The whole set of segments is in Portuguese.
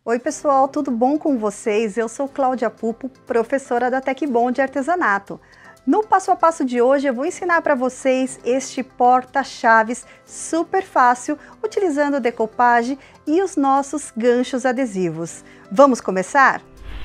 Oi pessoal, tudo bom com vocês? Eu sou Cláudia Pupo, professora da Tecbom de Artesanato. No passo a passo de hoje eu vou ensinar para vocês este porta-chaves super fácil, utilizando decoupage e os nossos ganchos adesivos. Vamos começar?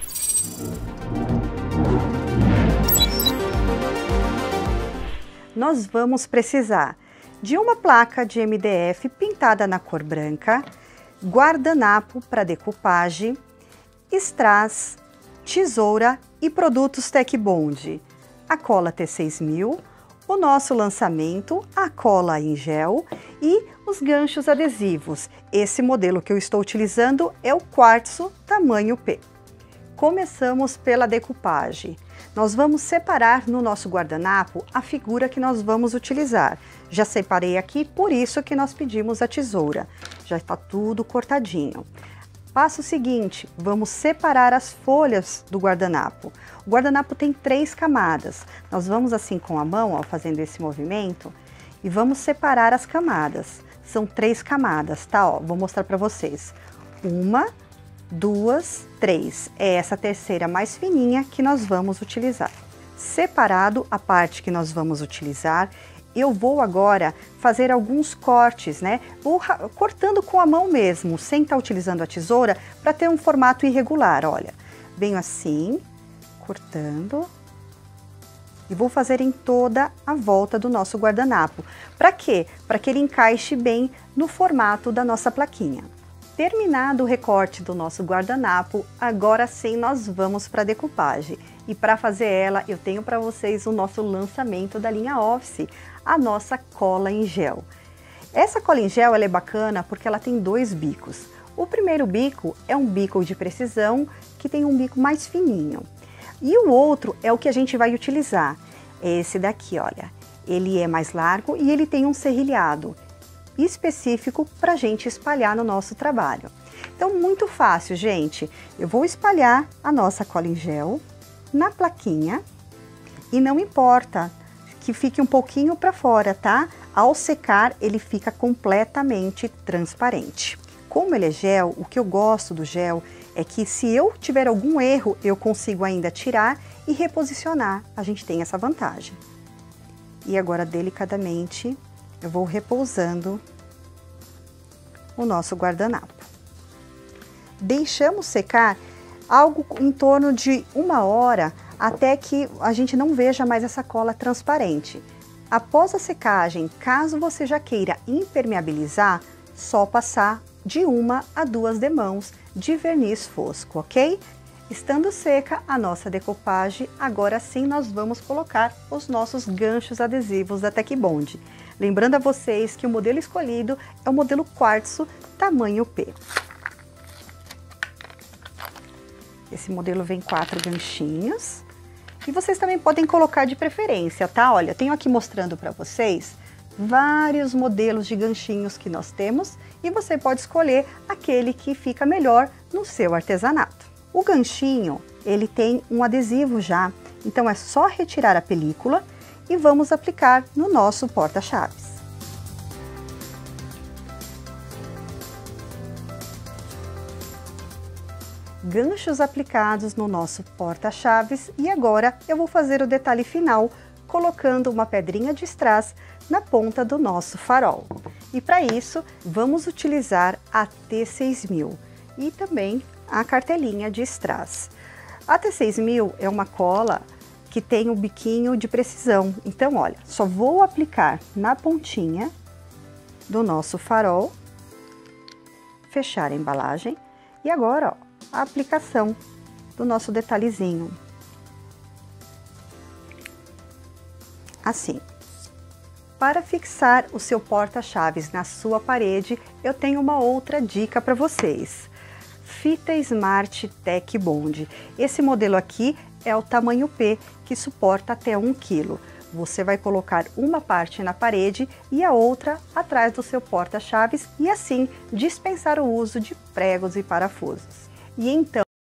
Nós vamos precisar de uma placa de MDF pintada na cor branca, guardanapo para decoupage, strass, tesoura e produtos Tecbond, a cola T6000, o nosso lançamento, a cola em gel e os ganchos adesivos. Esse modelo que eu estou utilizando é o quartzo tamanho P. Começamos pela decoupage. Nós vamos separar no nosso guardanapo a figura que nós vamos utilizar. Já separei aqui, por isso que nós pedimos a tesoura. Já está tudo cortadinho. Passo seguinte, vamos separar as folhas do guardanapo. O guardanapo tem 3 camadas. Nós vamos assim com a mão, ó, fazendo esse movimento, e vamos separar as camadas. São 3 camadas, tá? Ó, vou mostrar para vocês. 1, 2, 3. É essa terceira mais fininha que nós vamos utilizar. Separado a parte que nós vamos utilizar, eu vou agora fazer alguns cortes, né? Vou cortando com a mão mesmo, sem estar utilizando a tesoura, para ter um formato irregular, olha. Venho assim, cortando. E vou fazer em toda a volta do nosso guardanapo. Para quê? Para que ele encaixe bem no formato da nossa plaquinha. Terminado o recorte do nosso guardanapo, agora sim nós vamos para a decoupage. E para fazer ela, eu tenho para vocês o nosso lançamento da linha Office, a nossa cola em gel. Essa cola em gel ela é bacana porque ela tem 2 bicos. O primeiro bico é um bico de precisão, que tem um bico mais fininho. E o outro é o que a gente vai utilizar. É esse daqui, olha. Ele é mais largo e ele tem um serrilhado específico para a gente espalhar no nosso trabalho. Então, muito fácil, gente. Eu vou espalhar a nossa cola em gel na plaquinha e não importa que fique um pouquinho para fora, tá? Ao secar, ele fica completamente transparente. Como ele é gel, o que eu gosto do gel é que se eu tiver algum erro, eu consigo ainda tirar e reposicionar. A gente tem essa vantagem. E agora, delicadamente, eu vou repousando o nosso guardanapo. Deixamos secar algo em torno de 1 hora até que a gente não veja mais essa cola transparente. Após a secagem, caso você já queira impermeabilizar, só passar de 1 a 2 demãos de verniz fosco, ok? Estando seca a nossa decoupage, agora sim nós vamos colocar os nossos ganchos adesivos da Tecbond. Lembrando a vocês que o modelo escolhido é o modelo quartzo tamanho P. Esse modelo vem 4 ganchinhos. E vocês também podem colocar de preferência, tá? Olha, tenho aqui mostrando para vocês vários modelos de ganchinhos que nós temos e você pode escolher aquele que fica melhor no seu artesanato. O ganchinho, ele tem um adesivo já, então é só retirar a película e vamos aplicar no nosso porta-chaves. Ganchos aplicados no nosso porta-chaves e agora eu vou fazer o detalhe final colocando uma pedrinha de strass na ponta do nosso farol. E para isso vamos utilizar a T6000 e também a cartelinha de strass. A T6000 é uma cola que tem um biquinho de precisão, então olha, só vou aplicar na pontinha do nosso farol, fechar a embalagem e agora, ó, a aplicação do nosso detalhezinho. Assim. Para fixar o seu porta-chaves na sua parede, eu tenho uma outra dica para vocês. Fita Smart Tecbond. Esse modelo aqui é o tamanho P, que suporta até 1 kg. Você vai colocar uma parte na parede e a outra atrás do seu porta-chaves e assim dispensar o uso de pregos e parafusos. E então,